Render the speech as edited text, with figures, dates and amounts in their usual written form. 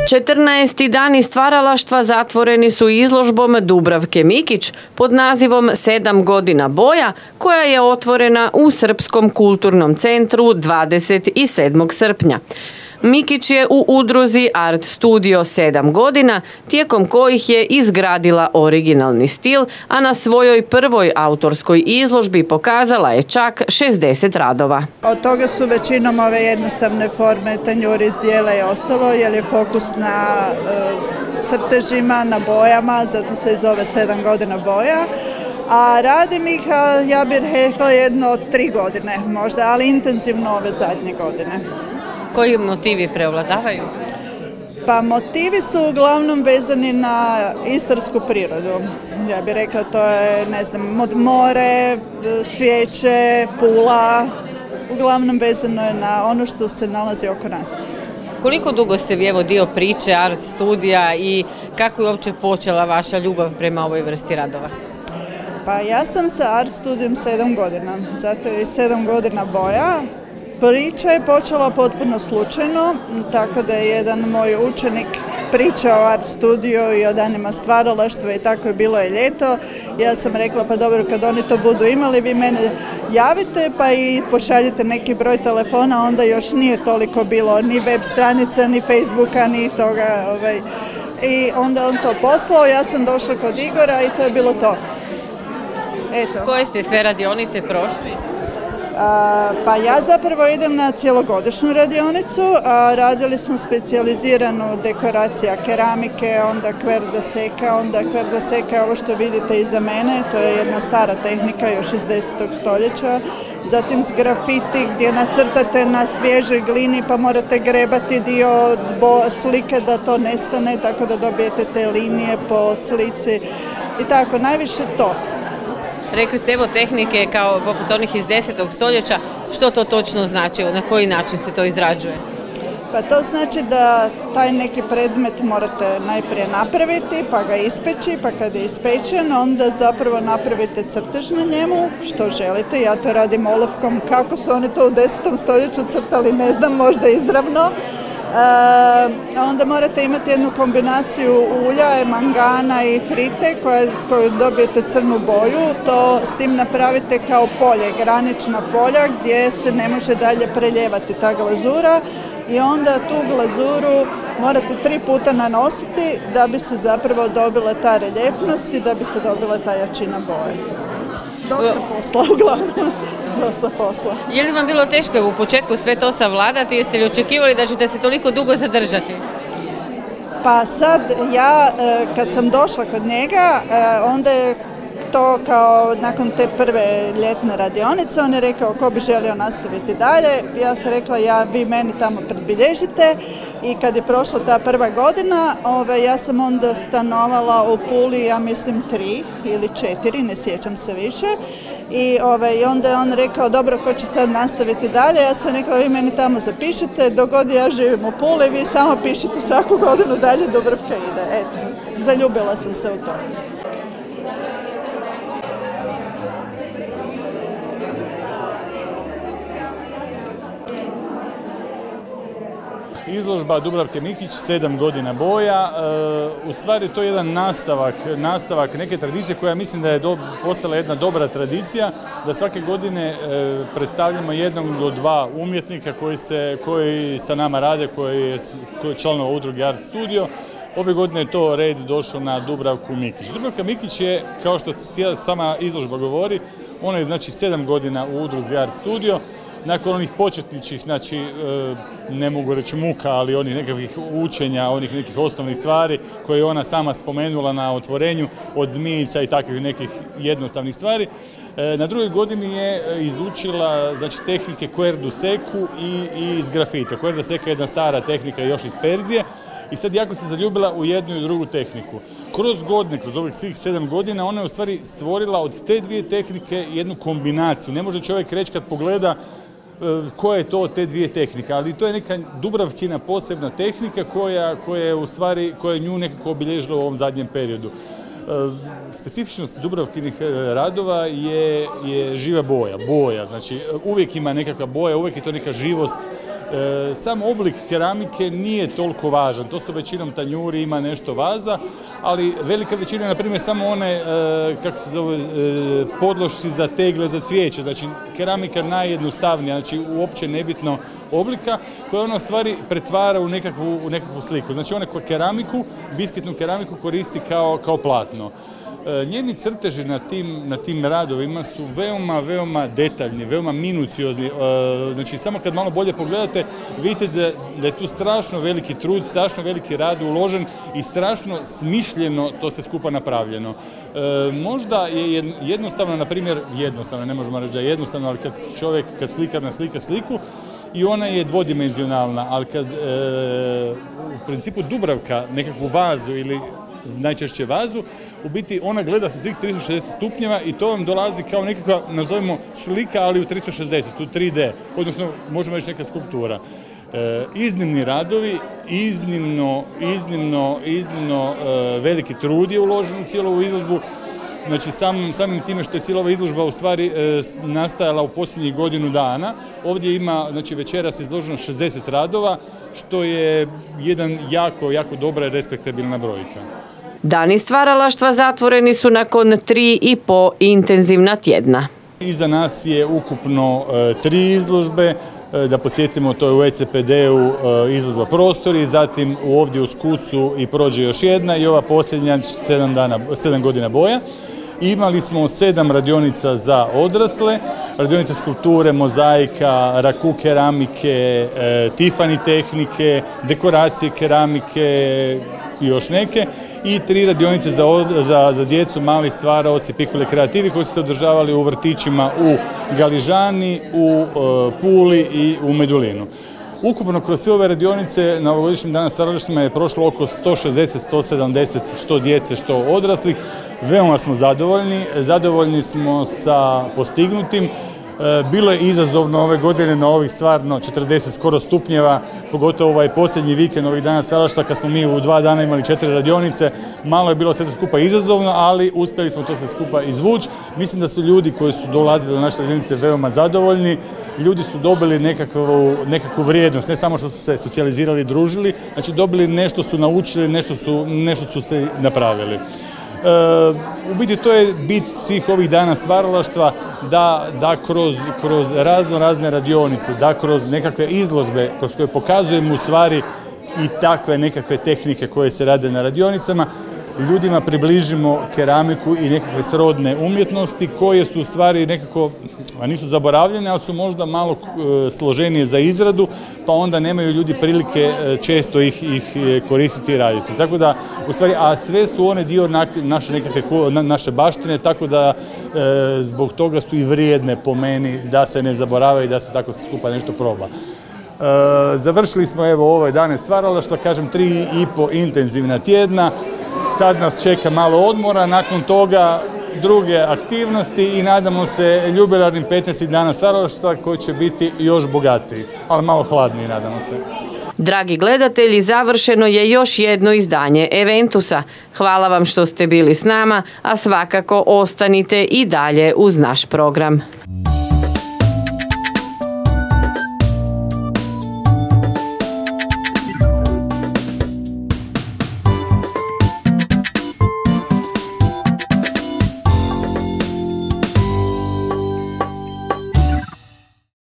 14. dani stvaralaštva zatvoreni su izložbom Dubravke Mikić pod nazivom 7 godina boja, koja je otvorena u Srpskom kulturnom centru 27. srpnja. Mikić je u udruzi Art Studio 7 godina, tijekom kojih je izgradila originalni stil, a na svojoj prvoj autorskoj izložbi pokazala je čak 60 radova. Od toga su većinom ove jednostavne forme, tanjuri iz dijela je ostalo, jer je fokus na crtežima, na bojama, zato se i zove 7 godina boja. A radim ih, ja bih rekla, jedno 3 godine možda, ali intenzivno ove zadnje godine. Koji motivi preovladavaju? Pa motivi su uglavnom vezani na istarsku prirodu. Ja bih rekla, to je, ne znam, more, cvijeće, Pula. Uglavnom vezano je na ono što se nalazi oko nas. Koliko dugo ste vi evo dio priče Art Studija i kako je uopće počela vaša ljubav prema ovoj vrsti radova? Pa ja sam sa Art Studijom 7 godina, zato je i 7 godina boja. Priča je počela potpuno slučajno, tako da je jedan moj učenik pričao o Art Studiju i o danima stvaralaštva i tako je bilo i ljeto. Ja sam rekla, pa dobro, kad oni to budu imali, vi mene javite pa i pošaljite neki broj telefona, onda još nije toliko bilo ni web stranica, ni Facebooka, ni toga. I onda on to poslao, ja sam došla kod Igora i to je bilo to. Eto. Koje ste sve radionice prošli? Pa ja zapravo idem na cjelogodišnju radionicu, radili smo specijaliziranu dekoracija keramike, onda quer de seca, ovo što vidite iza mene, to je jedna stara tehnika još iz 10. stoljeća, zatim s grafiti gdje nacrtate na svježoj glini pa morate grebati dio slike da to nestane, tako da dobijete te linije po slici i tako, najviše to. Rekli ste evo tehnike kao poput onih iz 10. stoljeća, što to točno znači, na koji način se to izrađuje? Pa to znači da taj neki predmet morate najprije napraviti, pa ga ispeći, pa kad je ispečen, onda zapravo napravite crtež na njemu, što želite. Ja to radim olovkom, kako su oni to u 10. stoljeću crtali, ne znam, možda izravno. Onda morate imati jednu kombinaciju ulja, mangana i frite koju dobijete crnu boju. To s tim napravite kao polje, granična polja gdje se ne može dalje preljevati ta glazura i onda tu glazuru morate 3 puta nanositi da bi se zapravo dobila ta reljefnost i da bi se dobila ta jačina boje. Dosta posla uglavnom. Dosta posla. Je li vam bilo teško u početku sve to savladati? Jeste li očekivali da ćete se toliko dugo zadržati? Pa sad ja, kad sam došla kod njega, onda je to kao nakon te prve ljetne radionice, on je rekao ko bi želio nastaviti dalje. Ja sam rekla, vi meni tamo predbilježite i kad je prošla ta prva godina, ja sam onda stanovala u Puli, ja mislim 3 ili 4, ne sjećam se više. I onda je on rekao, dobro, ko će sad nastaviti dalje? Ja sam rekla, vi meni tamo zapišite, dok god ja živim u Puli, vi samo pišite svaku godinu dalje, Dubravka ide. Eto, zaljubila sam se u to. Izložba Dubravke Mikić, 7 godina boja. U stvari to je jedan nastavak neke tradicije koja mislim da je postala jedna dobra tradicija, da svake godine predstavljamo 1 do 2 umjetnika koji sa nama rade, koji je članova udruge Art Studio. Ove godine je to red došao na Dubravku Mikić. Dubravka Mikić je, kao što sama izložba govori, ona je znači 7 godina u udruzi Art Studio. Nakon onih početničkih, znači, ne mogu reći muka, ali onih nekakvih učenja, onih nekih osnovnih stvari koje je ona sama spomenula na otvorenju, od zmijica i takvih nekih jednostavnih stvari. Na drugoj godini je izučila, znači, tehnike quer de seca i iz grafita. Quer de seca je jedna stara tehnika još iz Perzije i sad jako se zaljubila u jednu i drugu tehniku. Kroz godine, kroz ovih svih 7 godina, ona je u stvari stvorila od te 2 tehnike jednu kombinaciju. Ne može čovjek reći kad pogleda koja je to od te 2 tehnike, ali to je neka Dubravkina posebna tehnika koja je nju nekako obilježila u ovom zadnjem periodu. Specifičnost Dubravkinih radova je živa boja, znači uvijek ima nekakva boja, uvijek je to neka živost, Sam oblik keramike nije toliko važan, to su većinom tanjuri, ima nešto vaza, ali velika većina, na primjer, samo one, kako se zove, podlošci za tegle, za cvijeće, znači keramika najjednostavnija, znači uopće nebitno oblika, koja ona u stvari pretvara u nekakvu sliku. Znači ona keramiku, biskitnu keramiku koristi kao platno. Njeni crteži na tim radovima su veoma detaljni, veoma minuciozni. Znači, samo kad malo bolje pogledate, vidite da je tu strašno veliki trud, strašno veliki rad uložen i strašno smišljeno to se skupa napravljeno. Možda je jednostavno, na primjer, jednostavno, ne možemo reći da je jednostavno, ali kad slikar naslika sliku, i ona je dvodimenzionalna, ali kad u principu Dubravka nekakvu vazu ili najčešće vazu, u biti ona gleda sa svih 360 stupnjeva i to vam dolazi kao nekakva, nazovimo, slika, ali u 360, u 3D, odnosno možemo reći neka skulptura. Iznimni radovi, iznimno veliki trud je uložen u cijelu ovu izložbu. Znači, samim time što je cijela ova izložba u stvari nastajala u posljednjih godinu dana, ovdje ima, znači, večeras izloženo 60 radova, što je jedan jako dobra i respektabilna brojka. Dani stvaralaštva zatvoreni su nakon 3,5 intenzivna tjedna. Iza nas je ukupno 3 izložbe, da podsjetimo, to je u ECPD-u izložba Prostori, zatim ovdje u Skucu i prođe još jedna i ova posljednja 7 godina boja. Imali smo 7 radionica za odrasle, radionice skulpture, mozaika, raku keramike, Tiffany tehnike, dekoracije keramike i još neke, i 3 radionice za djecu, mali stvaraoci, pikole kreativi, koji su se održavali u vrtićima u Galižani, u Puli i u Medulinu. Ukupno kroz sve ove radionice na ovogodišnjim Dana stvaralaštva je prošlo oko 160-170 što djece, što odraslih. Veoma smo zadovoljni smo sa postignutim. Bilo je izazovno ove godine na ovih stvarno 40 skoro stupnjeva, pogotovo ovaj posljednji vikend ovih Dana stvaralaštva kad smo mi u 2 dana imali 4 radionice. Malo je bilo sve to skupa izazovno, ali uspjeli smo to sve skupa izvući. Mislim da su ljudi koji su dolazili na naše radionice veoma zadovoljni. Ljudi su dobili nekakvu vrijednost, ne samo što su se socijalizirali i družili, znači dobili nešto, su naučili, nešto su se napravili. U biti to je bit svih ovih Dana stvaralaštva, da kroz razne radionice, da kroz nekakve izložbe kroz koje pokazujemo u stvari i takve nekakve tehnike koje se rade na radionicama, ljudima približimo keramiku i nekakve srodne umjetnosti koje su u stvari nekako, a nisu zaboravljene, ali su možda malo složenije za izradu, pa onda nemaju ljudi prilike često ih koristiti i raditi. Tako da, u stvari, a sve su one dio naše baštine, tako da zbog toga su i vrijedne po meni da se ne zaboravaju i da se tako skupa nešto proba. Završili smo evo ove Dane stvaralaštva, kažem 3,5 intenzivna tjedna. Sad nas čeka malo odmora, nakon toga druge aktivnosti i nadamo se jubilarnim 15 Dana stvaralaštva koji će biti još bogatiji, ali malo hladniji, nadamo se. Dragi gledatelji, završeno je još jedno izdanje Eventusa. Hvala vam što ste bili s nama, a svakako ostanite i dalje uz naš program.